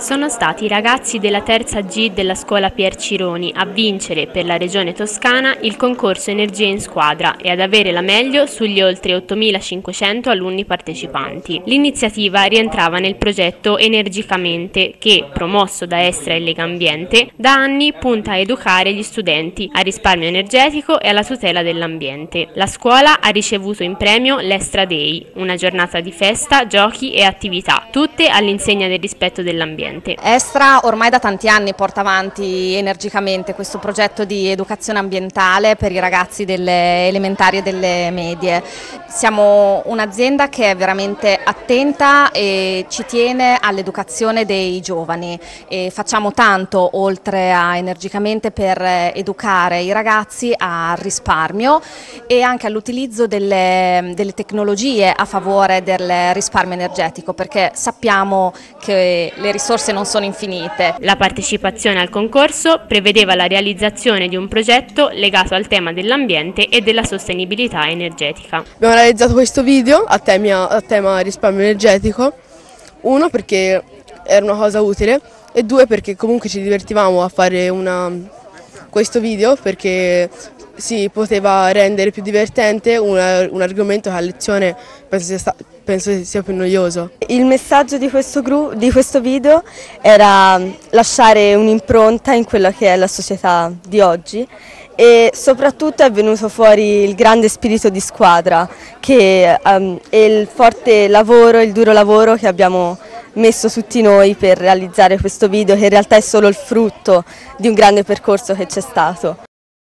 Sono stati i ragazzi della terza G della scuola Pier Cironi a vincere per la regione Toscana il concorso Energia in Squadra e ad avere la meglio sugli oltre 8.500 alunni partecipanti. L'iniziativa rientrava nel progetto Energicamente che, promosso da Estra e Legambiente, da anni punta a educare gli studenti al risparmio energetico e alla tutela dell'ambiente. La scuola ha ricevuto in premio l'Estra Day, una giornata di festa, giochi e attività, tutte all'insegna del rispetto dell'ambiente. Estra ormai da tanti anni porta avanti energicamente questo progetto di educazione ambientale per i ragazzi delle elementari e delle medie. Siamo un'azienda che è veramente attenta e ci tiene all'educazione dei giovani e facciamo tanto oltre a energicamente per educare i ragazzi al risparmio e anche all'utilizzo delle tecnologie a favore del risparmio energetico, perché sappiamo che le risorse non sono infinite. La partecipazione al concorso prevedeva la realizzazione di un progetto legato al tema dell'ambiente e della sostenibilità energetica. Abbiamo realizzato questo video a tema risparmio energetico, uno perché era una cosa utile e due perché comunque ci divertivamo a fare questo video perché si poteva rendere più divertente un argomento che a lezione penso sia più noioso. Il messaggio di questo video era lasciare un'impronta in quella che è la società di oggi e soprattutto è venuto fuori il grande spirito di squadra e il forte lavoro, il duro lavoro che abbiamo messo tutti noi per realizzare questo video, che in realtà è solo il frutto di un grande percorso che c'è stato.